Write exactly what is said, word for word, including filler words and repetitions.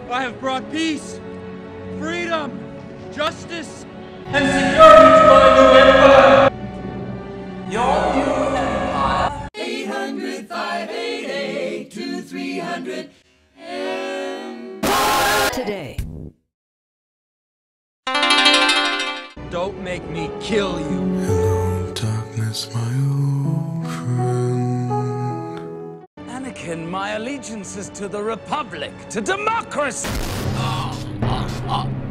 I have brought peace, freedom, justice, and security to my new empire! Your new empire? eight hundred, five eight eight, two three hundred Empire! Today. Don't make me kill you. Hello, darkness, my old friend. Anakin, my allegiance is to the Republic, to democracy! Oh, oh, oh.